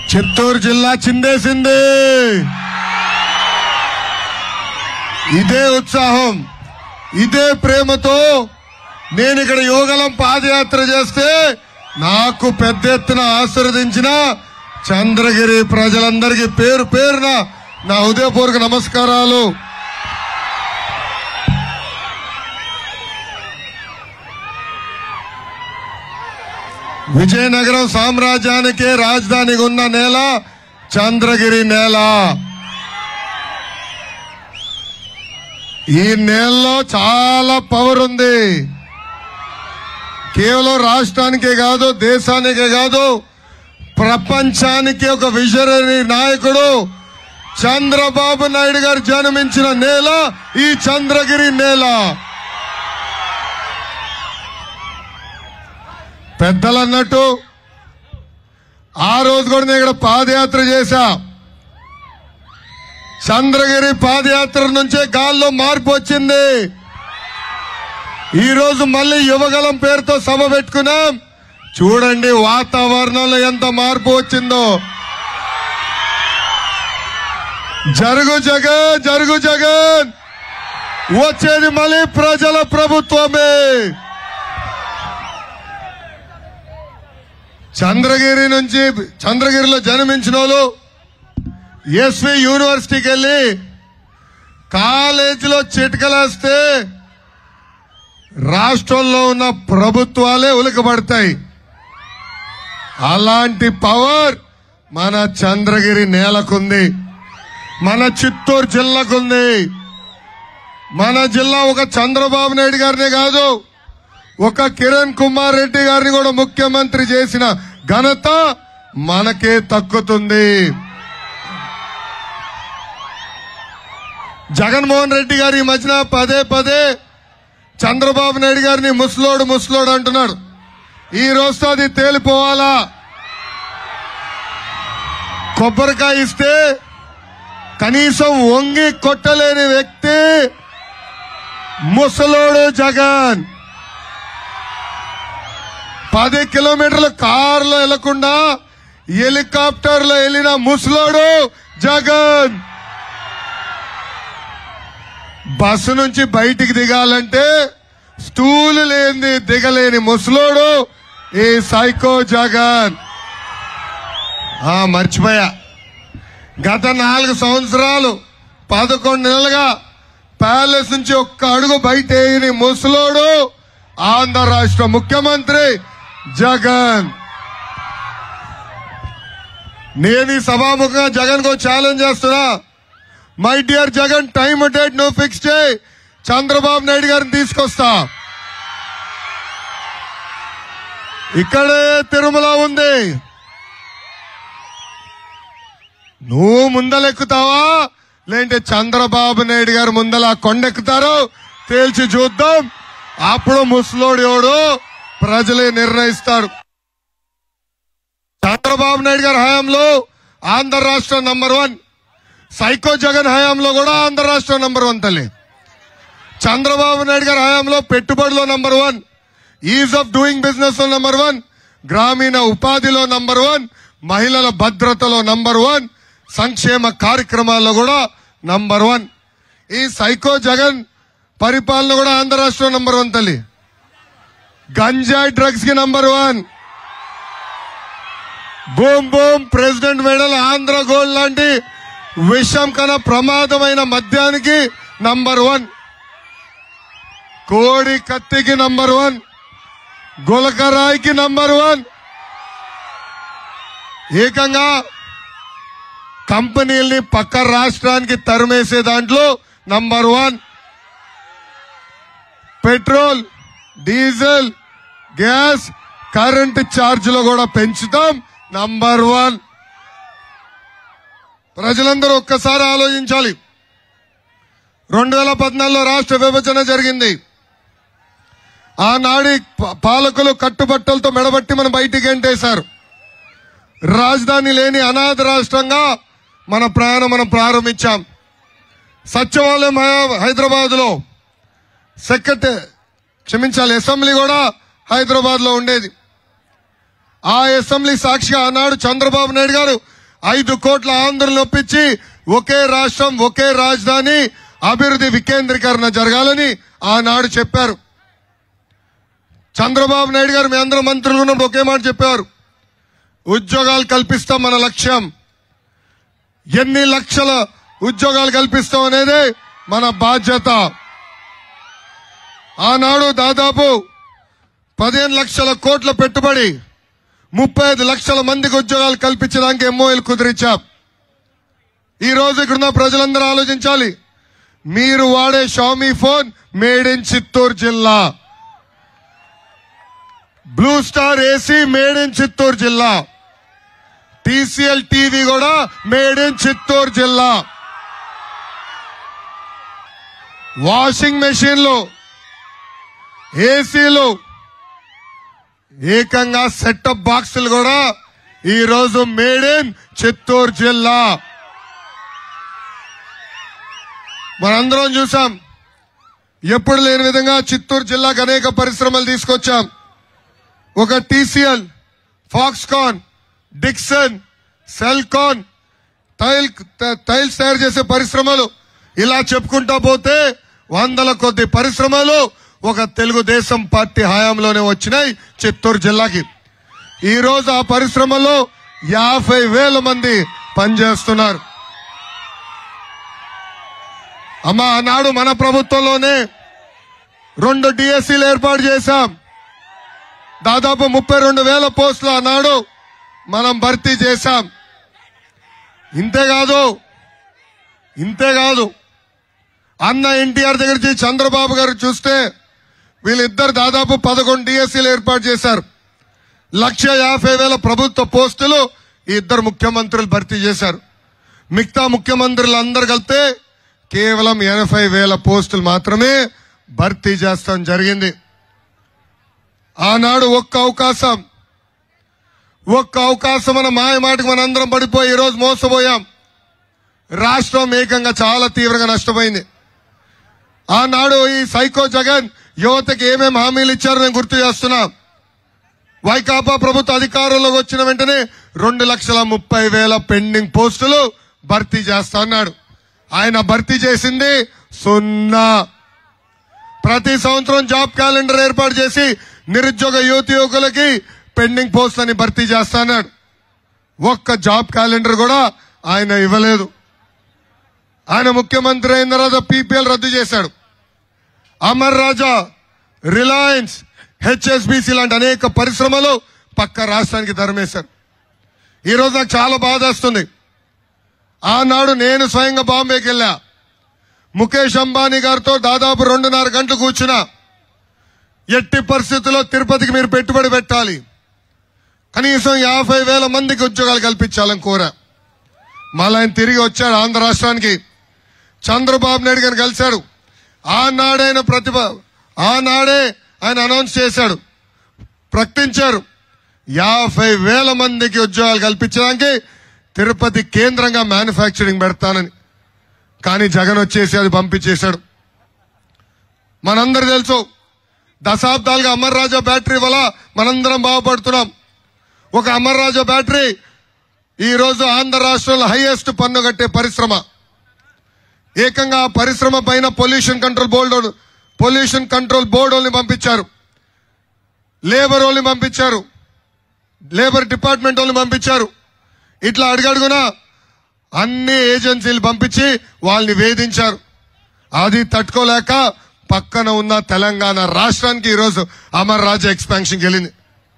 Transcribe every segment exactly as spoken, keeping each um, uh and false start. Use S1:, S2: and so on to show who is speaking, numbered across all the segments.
S1: చిత్తూరు జిల్లా చిందేసింది. ఇదే ఉత్సాహం, ఇదే ప్రేమతో నేను ఇక్కడ యువగలం పాదయాత్ర చేస్తే నాకు పెద్ద ఎత్తున ఆశీర్వదించిన చంద్రగిరి ప్రజలందరికీ పేరు పేరున నా హృదయపూర్వక నమస్కారాలు. విజయనగరం సామ్రాజ్యానికే రాజధానిగా ఉన్న నేల చంద్రగిరి నేల. ఈ నేలలో చాలా పవర్ ఉంది. కేవలం రాష్ట్రానికే కాదు, దేశానికే కాదు, ప్రపంచానికి ఒక విజనరీ నాయకుడు చంద్రబాబు నాయుడు గారు జన్మించిన నేల ఈ చంద్రగిరి నేల. పెద్దలు అన్నట్టు ఆ రోజు కూడా నేను ఇక్కడ పాదయాత్ర చేశా. చంద్రగిరి పాదయాత్ర నుంచే గాల్లో మార్పు వచ్చింది. ఈ రోజు మళ్ళీ యువగలం పేరుతో సభ పెట్టుకున్నాం. చూడండి వాతావరణంలో ఎంత మార్పు వచ్చిందో. జరుగు జగన్, జరుగు జగన్, వచ్చేది మళ్ళీ ప్రజల ప్రభుత్వమే. చంద్రగిరి నుంచి చంద్రగిరిలో జన్మించిన వాళ్ళు ఎస్వి యూనివర్సిటీకి వెళ్ళి కాలేజీలో చిట్కలేస్తే రాష్ట్రంలో ఉన్న ప్రభుత్వాలే ఉలికబడతాయి. అలాంటి పవర్ మన చంద్రగిరి నేలకుంది, మన చిత్తూరు జిల్లాకుంది. మన జిల్లా ఒక చంద్రబాబు నాయుడు గారినే కాదు, ఒక కిరణ్ కుమార్ రెడ్డి గారిని కూడా ముఖ్యమంత్రి చేసిన ఘనత మనకే దక్కుతుంది. జగన్మోహన్ రెడ్డి గారు ఈ మధ్యన పదే పదే చంద్రబాబు నాయుడు గారిని ముసలోడు ముసలోడు అంటున్నాడు. ఈ రోజుతో అది తేలిపోవాలా. కొబ్బరికాయ ఇస్తే కనీసం వంగి కొట్టలేని వ్యక్తి ముసలోడు జగన్. పది కిలోమీటర్ల కారులో వెళ్లకుండా హెలికాప్టర్ లో వెళ్లిన ముసలోడు జగన్. బస్సు నుంచి బయటికి దిగాలంటే స్టూలు లేని దిగలేని ముసలోడు ఈ సైకో జగన్. ఆ మర్చిపోయా, గత నాలుగు సంవత్సరాలు పదకొండు నెలలుగా ప్యాలెస్ నుంచి ఒక్క అడుగు బయట వేయని ముసలోడు ఆంధ్ర రాష్ట్ర ముఖ్యమంత్రి జగన్. నేను ఈ సభాముఖంగా జగన్ కు ఛాలెంజ్ చేస్తున్నా. My dear Jagan, time date నువ్వు ఫిక్స్ చేయి, చంద్రబాబు నాయుడు గారిని తీసుకొస్తా. ఇక్కడే తిరుమల ఉంది, నువ్వు ముందలెక్కుతావా లేదంటే చంద్రబాబు నాయుడు గారు ముందల కొండెక్కుతారో తేల్చి చూద్దాం. అప్పుడు ముసలోడు ఎవడు ప్రజలే నిర్ణయిస్తారు. చంద్రబాబు నాయుడు గారి హయాంలో ఆంధ్ర రాష్ట్రం నంబర్ వన్, సైకో జగన్ హయాంలో కూడా ఆంధ్ర రాష్ట్రం నంబర్ వన్ తల్లి. చంద్రబాబు నాయుడు గారి హయాంలో పెట్టుబడిలో number one, ease of doing business లో నంబర్ వన్, గ్రామీణ ఉపాధిలో నంబర్ వన్, మహిళల భద్రతలో నంబర్ వన్, సంక్షేమ కార్యక్రమాల్లో కూడా నంబర్ వన్. ఈ సైకో జగన్ పరిపాలన కూడా ఆంధ్ర రాష్ట్రం నంబర్ వన్ తల్లి. గంజాయి డ్రగ్స్ కి number one, boom boom president medal Andhra gold లాంటి విషం కన్నా ప్రమాదమైన మద్యానికి నంబర్ వన్, కోడి కత్తికి నంబర్ వన్, గులకరాయికి నంబర్ వన్. ఏకంగా కంపెనీల్ని పక్క రాష్ట్రానికి తరిమేసే దాంట్లో number one. Petrol, diesel, gas, current ఛార్జీలు కూడా పెంచుతాం, నంబర్ వన్. ప్రజలందరూ ఒక్కసారి ఆలోచించాలి. రెండు వేల పద్నాలుగులో రాష్ట్ర విభజన జరిగింది. ఆనాడి పాలకులు కట్టుబట్టలతో మెడబట్టి మనం బయటికి గెంటేశారు. రాజధాని లేని అనాథ రాష్ట్రంగా మన ప్రయాణం మనం ప్రారంభించాం. సచివాలయం హైదరాబాద్ లో, సెక్రటరీ క్షమించాలి అసెంబ్లీ కూడా హైదరాబాద్ లో ఉండేది. ఆ అసెంబ్లీ సాక్షిగా ఆనాడు చంద్రబాబు నాయుడు గారు ఐదు కోట్ల ఆంధ్రులను ఒప్పించి ఒకే రాష్ట్రం ఒకే రాజధాని అభివృద్ధి వికేంద్రీకరణ జరగాలని ఆనాడు చెప్పారు. చంద్రబాబు నాయుడు గారు మీ అందరూ మంత్రులు ఉన్నప్పుడు ఒకే మాట చెప్పారు, ఉద్యోగాలు కల్పిస్తాం మన లక్ష్యం. ఎన్ని లక్షల ఉద్యోగాలు కల్పిస్తాం అనేది మన బాధ్యత. ఆనాడు దాదాపు పదిహేను లక్షల కోట్ల పెట్టుబడి ముప్పై ఐదు లక్షల మందికి ఉద్యోగాలు కల్పించడానికి ఎంఓఎల్ కుదిరించాం. ఈ రోజు ఇక్కడున్న ప్రజలందరూ ఆలోచించాలి. మీరు వాడే Xiaomi phone made in Chittoor జిల్లా, blue star AC made in Chittoor జిల్లా, టీసీఎల్ టీవీ కూడా మేడ్ ఇన్ చిత్తూరు జిల్లా, వాషింగ్ మెషిన్లు, ఏసీలు, ఏకంగా సెటప్ బాక్సులు కూడా ఈ రోజు మేడ్ ఇన్ చిత్తూరు జిల్లా. మనందరం చూసాం, ఎప్పుడు లేని విధంగా చిత్తూరు జిల్లాకు అనేక పరిశ్రమలు తీసుకొచ్చాం. ఒక TCL, Foxconn, Dixon, Celkon, tile tiles తయారు చేసే పరిశ్రమలు, ఇలా చెప్పుకుంటా పోతే వందల కొద్ది పరిశ్రమలు ఒక తెలుగుదేశం పార్టీ హయాంలోనే వచ్చినాయి చిత్తూరు జిల్లాకి. ఈ రోజు ఆ పరిశ్రమలో యాభై వేల మంది పనిచేస్తున్నారు. అమ్మా, ఆనాడు మన ప్రభుత్వంలోనే రెండు డిఎస్సీలు ఏర్పాటు చేశాం. దాదాపు ముప్పై రెండు వేల పోస్టులు ఆనాడు మనం భర్తీ చేశాం. ఇంతేకాదు ఇంతేకాదు అన్న ఎన్టీఆర్ దగ్గర నుంచి చంద్రబాబు గారు చూస్తే వీళ్ళిద్దరు దాదాపు పదకొండు డిఎస్సీలు ఏర్పాటు చేశారు. లక్ష యాభై వేల ప్రభుత్వ పోస్టులు ఈ ఇద్దరు ముఖ్యమంత్రులు భర్తీ చేశారు. మిగతా ముఖ్యమంత్రులు అందరు కలిపితే కేవలం ఎనభై వేల పోస్టులు మాత్రమే భర్తీ చేస్తాం జరిగింది. ఆనాడు ఒక్క అవకాశం ఒక్క అవకాశం మన మాయ మాటకు మనందరం పడిపోయి ఈరోజు మోసపోయాం. రాష్ట్రం ఏకంగా చాలా తీవ్రంగా నష్టపోయింది. ఆనాడు ఈ సైకో జగన్ యువతకి ఏమేమి హామీలు ఇచ్చారో నేను గుర్తు చేస్తున్నా. వైకాపా ప్రభుత్వ అధికారంలోకి వచ్చిన వెంటనే రెండు లక్షల ముప్పై వేల పెండింగ్ పోస్టులు భర్తీ చేస్తా అన్నాడు. ఆయన భర్తీ చేసింది సున్నా. ప్రతి సంవత్సరం జాబ్ క్యాలెండర్ ఏర్పాటు చేసి నిరుద్యోగ యువతి యువకులకి పెండింగ్ పోస్టులని భర్తీ చేస్తా అన్నాడు. ఒక్క జాబ్ క్యాలెండర్ కూడా ఆయన ఇవ్వలేదు. ఆయన ముఖ్యమంత్రి అయిన తర్వాత పీపీఎల్ రద్దు చేశాడు. అమర్ రాజా, రిలయన్స్, హెచ్ఎస్బీసీ లాంటి అనేక పరిశ్రమలు పక్క రాష్ట్రానికి తరిమేశారు. ఈరోజు నాకు చాలా బాధ వస్తుంది. ఆనాడు నేను స్వయంగా బాంబేకి వెళ్ళా. ముఖేష్ అంబానీ గారితో దాదాపు రెండున్నర గంటలు కూర్చున్నా. ఎట్టి పరిస్థితుల్లో తిరుపతికి మీరు పెట్టుబడి పెట్టాలి, కనీసం యాభై వేల మందికి ఉద్యోగాలు కల్పించాలని కోరా. మళ్ళీ ఆయన తిరిగి వచ్చాడు ఆంధ్ర రాష్ట్రానికి. చంద్రబాబు నాయుడు గారిని కలిశాడు. ఆనాడైన ప్రతిభ ఆనాడే ఆయన అనౌన్స్ చేశాడు, ప్రకటించారు యాభై వేల మందికి ఉద్యోగాలు కల్పించడానికి తిరుపతి కేంద్రంగా మ్యానుఫ్యాక్చరింగ్ పెడతానని. కానీ జగన్ వచ్చేసి అది పంపించేశాడు. మనందరూ తెలుసు, దశాబ్దాలుగా అమర్ రాజా బ్యాటరీ వల్ల మనందరం బాగుపడుతున్నాం. ఒక అమర్ రాజా బ్యాటరీ ఈ రోజు ఆంధ్ర రాష్ట్రంలో హైయెస్ట్ పన్ను కట్టే పరిశ్రమ. ఏకంగా ఆ పరిశ్రమ పైన pollution control board pollution control board వాళ్ళని పంపించారు, లేబర్ వాళ్ళని పంపించారు, లేబర్ డిపార్ట్మెంట్ వాళ్ళని పంపించారు. ఇట్లా అడుగడుగునా అన్ని ఏజెన్సీలు పంపించి వాళ్ళని వేధించారు. అది తట్టుకోలేక పక్కన ఉన్న తెలంగాణ రాష్ట్రానికి ఈరోజు అమర్ రాజా ఎక్స్పాన్షన్కి వెళ్ళింది.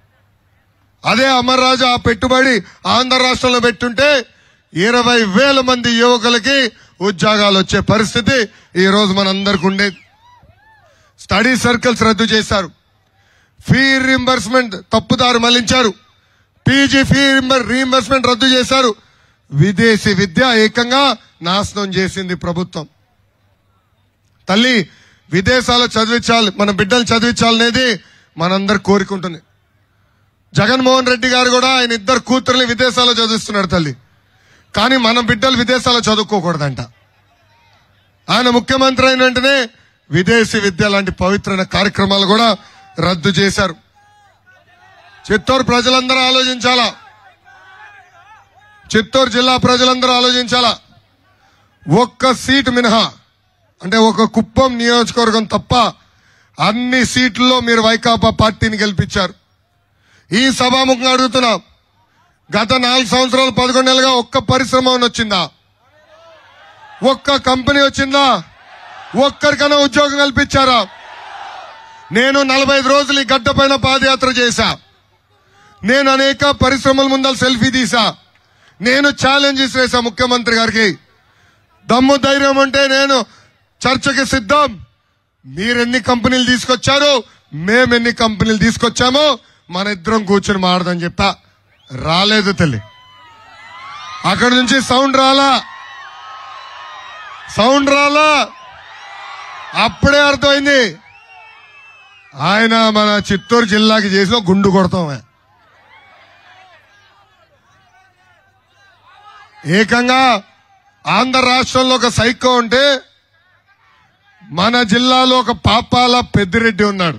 S1: అదే అమర్ రాజా ఆ పెట్టుబడి ఆంధ్ర రాష్ట్రంలో పెట్టుంటే ఇరవై వేల మంది యువకులకి ఉద్యోగాలు వచ్చే పరిస్థితి ఈ రోజు మనందరికి ఉండేది. స్టడీ సర్కిల్స్ రద్దు చేశారు, ఫీ రీంబర్స్మెంట్ తప్పుదారు మళ్లించారు, పీజీ ఫీ రీంబర్స్మెంట్ రద్దు చేశారు. విదేశీ విద్య ఏకంగా నాశనం చేసింది ప్రభుత్వం. తల్లి, విదేశాల్లో చదివించాలి, మన బిడ్డలు చదివించాలనేది మనందరు కోరుకుంటుంది. జగన్మోహన్ రెడ్డి గారు కూడా ఆయన ఇద్దరు కూతుర్ని విదేశాల్లో చదివిస్తున్నాడు తల్లి. కానీ మన బిడ్డలు విదేశాల్లో చదువుకోకూడదంట. ఆయన ముఖ్యమంత్రి అయిన వెంటనే విదేశీ విద్య లాంటి పవిత్రమైన కార్యక్రమాలు కూడా రద్దు చేశారు. చిత్తూరు ప్రజలందరూ ఆలోచించాలా. చిత్తూరు జిల్లా ప్రజలందరూ ఆలోచించాలా. ఒక్క సీటు మినహా, అంటే ఒక కుప్పం నియోజకవర్గం తప్ప అన్ని సీట్లలో మీరు వైకాపా పార్టీని గెలిపించారు. ఈ సభాముఖంగా అడుగుతున్నాం, గత నాలుగు సంవత్సరాలు పదకొండు నెలలుగా ఒక్క పరిశ్రమ వచ్చిందా? ఒక్క కంపెనీ వచ్చిందా? ఒక్కరికైనా ఉద్యోగం కల్పించారా? నేను నలభై ఐదు రోజులు ఈ గడ్డ పైన పాదయాత్ర చేశా. నేను అనేక పరిశ్రమల ముందర సెల్ఫీ తీసా. నేను ఛాలెంజ్ చేసా ముఖ్యమంత్రి గారికి, దమ్ము ధైర్యం ఉంటే నేను చర్చకి సిద్ధం. మీరెన్ని కంపెనీలు తీసుకొచ్చారు, మేమెన్ని కంపెనీలు తీసుకొచ్చామో మన ఇద్దరం కూర్చొని మాడదని చెప్పా. రాలేదు తల్లి. అక్కడి నుంచి సౌండ్ రాలా సౌండ్ రాలా అప్పుడే అర్థమైంది ఆయన మన చిత్తూరు జిల్లాకి చేసిన గుండు కొడతామే. ఏకంగా ఆంధ్ర రాష్ట్రంలో ఒక సైకో ఉంటే మన జిల్లాలో ఒక పాపాల పెద్దిరెడ్డి ఉన్నాడు.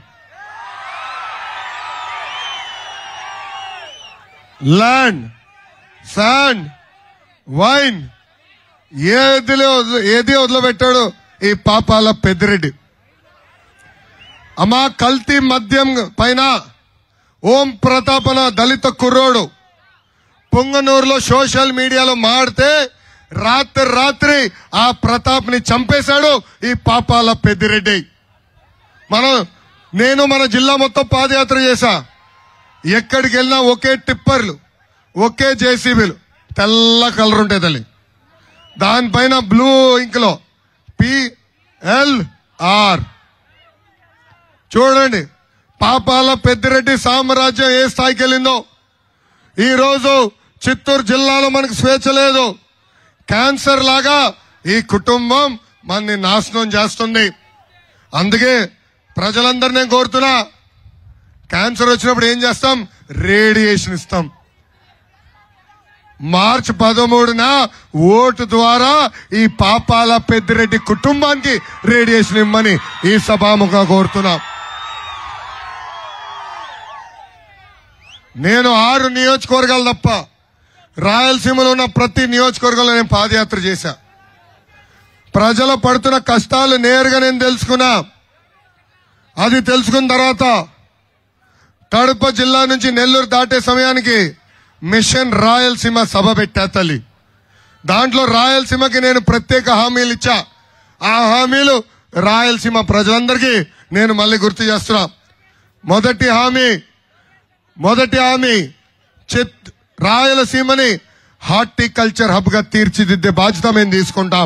S1: ల్యాండ్, శాండ్, వైన్ ఏది ఏది వదిలిపెట్టాడు ఈ పాపాల పెద్దిరెడ్డి. అమ్మా, కల్తీ మద్యం పైన ఓం ప్రతాపన దళిత కుర్రోడు పొంగనూరులో సోషల్ మీడియాలో మాడితే రాత్రి రాత్రి ఆ ప్రతాప్ ని చంపేశాడు ఈ పాపాల పెద్దిరెడ్డి. మనం నేను మన జిల్లా మొత్తం పాదయాత్ర చేశా. ఎక్కడికి వెళ్ళినా ఒకే టిప్పర్లు, ఒకే జేసీబీలు, తెల్ల కలర్ ఉంటాయి తల్లి. దానిపైన బ్లూ ఇంక్ లో పిఎల్ఆర్. చూడండి పాపాల పెద్దిరెడ్డి సామ్రాజ్యం ఏ స్థాయికి వెళ్ళిందో. ఈ రోజు చిత్తూరు జిల్లాలో మనకు స్వేచ్ఛ లేదు. క్యాన్సర్ లాగా ఈ కుటుంబం మనని నాశనం చేస్తుంది. అందుకే ప్రజలందరూ నేను కోరుతున్నా, క్యాన్సర్ వచ్చినప్పుడు ఏం చేస్తాం? రేడియేషన్ ఇస్తాం. మార్చి పదమూడున ఓటు ద్వారా ఈ పాపాల పెద్దిరెడ్డి కుటుంబానికి రేడియేషన్ ఇమ్మని ఈ సభాముఖంగా కోరుతున్నా. నేను ఆరు నియోజకవర్గాలు తప్ప రాయలసీమలో ఉన్న ప్రతి నియోజకవర్గంలో నేను పాదయాత్ర చేశా. ప్రజలు పడుతున్న కష్టాలు నేరుగా నేను తెలుసుకున్నా. అది తెలుసుకున్న తర్వాత కడప జిల్లా నుంచి నెల్లూరు దాటే సమయానికి మిషన్ రాయలసీమ సభ పెట్టా తల్లి. దాంట్లో రాయలసీమకి నేను ప్రత్యేక హామీలు ఇచ్చా. ఆ హామీలు రాయలసీమ ప్రజలందరికీ నేను మళ్ళీ గుర్తు చేస్తున్నా. మొదటి హామీ మొదటి హామీ చిత్ రాయలసీమని హార్టికల్చర్ హబ్ గా తీర్చిదిద్దే బాధ్యత మేము తీసుకుంటాం.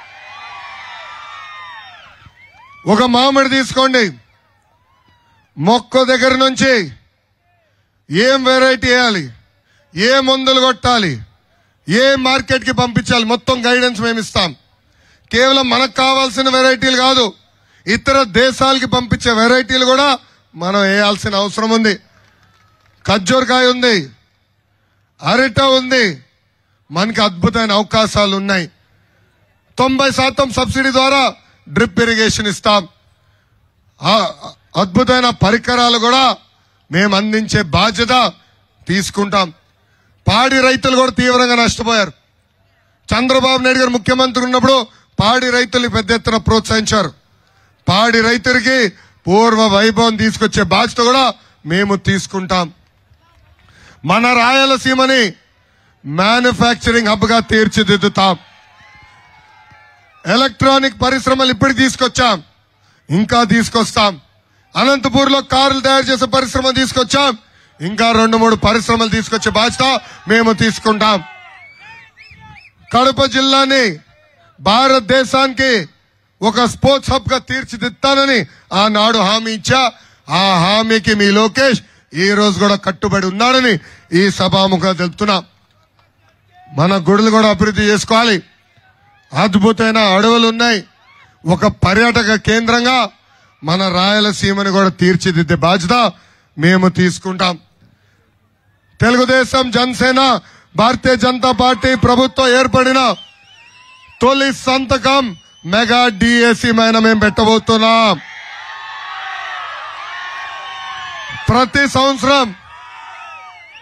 S1: ఒక మామిడి తీసుకోండి, మొక్క దగ్గర నుంచి ఏం వెరైటీ వేయాలి, ఏ మందులు కొట్టాలి, ఏ మార్కెట్ కి పంపించాలి, మొత్తం గైడెన్స్ మేము ఇస్తాం. కేవలం మనకు కావాల్సిన వెరైటీలు కాదు, ఇతర దేశాలకి పంపించే వెరైటీలు కూడా మనం వేయాల్సిన అవసరం ఉంది. ఖర్జూరకాయ ఉంది, అరట ఉంది, మనకి అద్భుతమైన అవకాశాలు ఉన్నాయి. తొంభై శాతం సబ్సిడీ ద్వారా డ్రిప్ ఇరిగేషన్ ఇస్తాం. అద్భుతమైన పరికరాలు కూడా మేము అందించే బాధ్యత తీసుకుంటాం. పాడి రైతులు కూడా తీవ్రంగా నష్టపోయారు. చంద్రబాబు నాయుడు గారు ముఖ్యమంత్రి ఉన్నప్పుడు పాడి రైతుల్ని పెద్ద ఎత్తున ప్రోత్సహించారు. పాడి రైతులకి పూర్వ వైభవం తీసుకొచ్చే బాధ్యత కూడా మేము తీసుకుంటాం. మన రాయలసీమని మ్యానుఫ్యాక్చరింగ్ హబ్ గా తీర్చిదిద్దుతాం. ఎలక్ట్రానిక్ పరిశ్రమలు ఇప్పటికి తీసుకొచ్చాం, ఇంకా తీసుకొస్తాం. అనంతపూర్ లో కార్లు తయారు చేసే పరిశ్రమ తీసుకొచ్చాం, ఇంకా రెండు మూడు పరిశ్రమలు తీసుకొచ్చే బాధ్యత మేము తీసుకుంటాం. కడప జిల్లాని భారతదేశానికి ఒక స్పోర్ట్స్ హబ్ గా తీర్చిదిద్దానని ఆనాడు హామీ ఇచ్చా. ఆ హామీకి మీ లోకేష్ ఈ రోజు కూడా కట్టుబడి ఉన్నాడని ఈ సభాముఖంగా తెలుపుతున్నా. మన గుడులు కూడా అభివృద్ధి చేసుకోవాలి. అద్భుతమైన అడవులు ఉన్నాయి. ఒక పర్యాటక కేంద్రంగా మన రాయలసీమని కూడా తీర్చిదిద్దే బాధ్యత మేము తీసుకుంటాం. తెలుగుదేశం, జనసేన, భారతీయ జనతా పార్టీ ప్రభుత్వం ఏర్పడిన తొలి సంతకం మెగా డిఎస్సి మైన మేము పెట్టబోతున్నాం. ప్రతి సంవత్సరం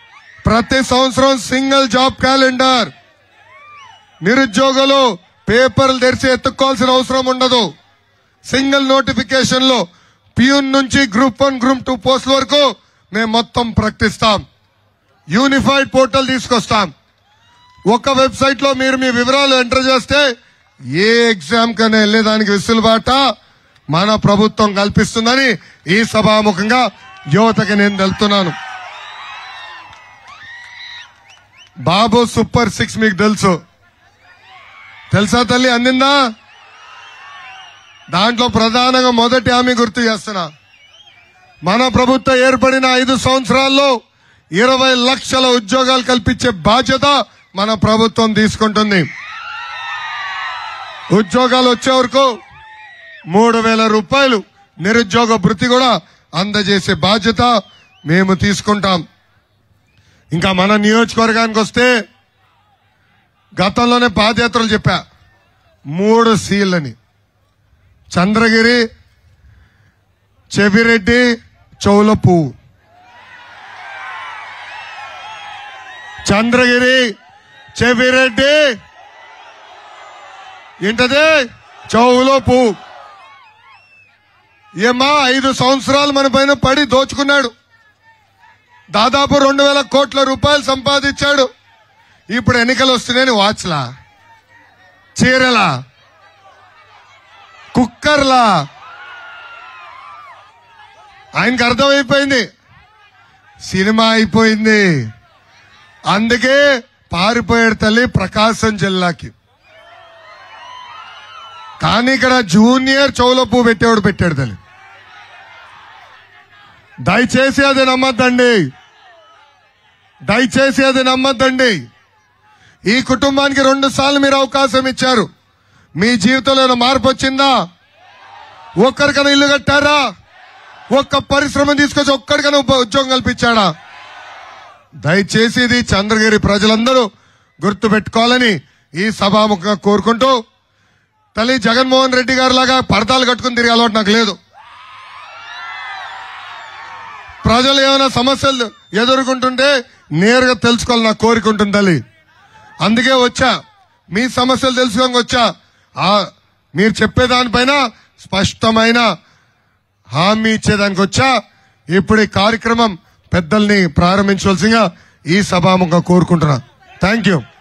S1: ప్రతి సంవత్సరం సింగిల్ జాబ్ క్యాలెండర్. నిరుద్యోగులు పేపర్లు తెరిచి ఎత్తుక్కోవాల్సిన అవసరం ఉండదు. సింగిల్ నోటిఫికేషన్ లో పియూన్ నుంచి గ్రూప్ వన్ గ్రూప్ టూ పోస్టుల వరకు మేము మొత్తం ప్రకటిస్తాం. యూనిఫైడ్ పోర్టల్ తీసుకొస్తాం. ఒక వెబ్సైట్ లో మీరు మీ వివరాలు ఎంటర్ చేస్తే ఏ ఎగ్జామ్ కన్నా వెళ్లేదానికి వెసులుబాట మన ప్రభుత్వం కల్పిస్తుందని ఈ సభాముఖంగా యువతకి నేను తెలుపుతున్నాను. బాబు సూపర్ సిక్స్ మీకు తెలుసు తెలుసా తల్లి? అందిందా? దాంట్లో ప్రధానంగా మొదటి హామీ గుర్తు చేస్తున్నా. మన ప్రభుత్వం ఏర్పడిన ఐదు సంవత్సరాల్లో ఇరవై లక్షల ఉద్యోగాలు కల్పించే బాధ్యత మన ప్రభుత్వం తీసుకుంటుంది. ఉద్యోగాలు వచ్చే వరకు మూడు వేల రూపాయలు నిరుద్యోగ భృతి కూడా అందజేసే బాధ్యత మేము తీసుకుంటాం. ఇంకా మన నియోజకవర్గానికి వస్తే గతంలోనే పాదయాత్రలు చెప్పా. మూడు సీలని చంద్రగిరి, చెవిరెడ్డి, చౌల పువ్వు. చంద్రగిరి, చెవిరెడ్డి, ఏంటది? చౌల పువ్వు. ఏమా ఐదు సంవత్సరాలు మన పైన పడి దోచుకున్నాడు. దాదాపు రెండు వేల కోట్ల రూపాయలు సంపాదించాడు. ఇప్పుడు ఎన్నికలు వస్తున్నాయని వాచ్లా, చీరలా, కుక్కర్లా ఆయనకు అర్థమైపోయింది సినిమా అయిపోయింది. అందుకే పారిపోయాడు తల్లి ప్రకాశం జిల్లాకి. కానీ ఇక్కడ జూనియర్ చౌల పువ్వు పెట్టేవాడు పెట్టాడు తల్లి. దయచేసి అది నమ్మద్దండి, దయచేసి అది నమ్మద్దండి. ఈ కుటుంబానికి రెండు సార్లు మీరు అవకాశం ఇచ్చారు. మీ జీవితంలో మార్పు వచ్చిందా? ఒక్కరికైనా ఇల్లు కట్టారా? ఒక్క పరిశ్రమ తీసుకొచ్చి ఒక్కడికైనా ఉద్యోగం కల్పించాడా? దయచేసి ఇది చంద్రగిరి ప్రజలందరూ గుర్తు పెట్టుకోవాలని ఈ సభాముఖంగా కోరుకుంటూ, తల్లి జగన్మోహన్ రెడ్డి గారి లాగా పడతాలు కట్టుకుని తిరిగే అలవాటు నాకు లేదు. ప్రజలు ఏమైనా సమస్యలు ఎదుర్కొంటుంటే నేరుగా తెలుసుకోవాలి నా కోరిక ఉంటుంది తల్లి. అందుకే వచ్చా, మీ సమస్యలు తెలుసుకోడానికి వచ్చా. మీరు చెప్పేదానిపైన స్పష్టమైన హామీ ఇచ్చేదానికి వచ్చా. ఇప్పుడు ఈ కార్యక్రమం పెద్దల్ని ప్రారంభించవలసిందిగా ఈ సభాముఖంగా కోరుకుంటున్నా. Thank you.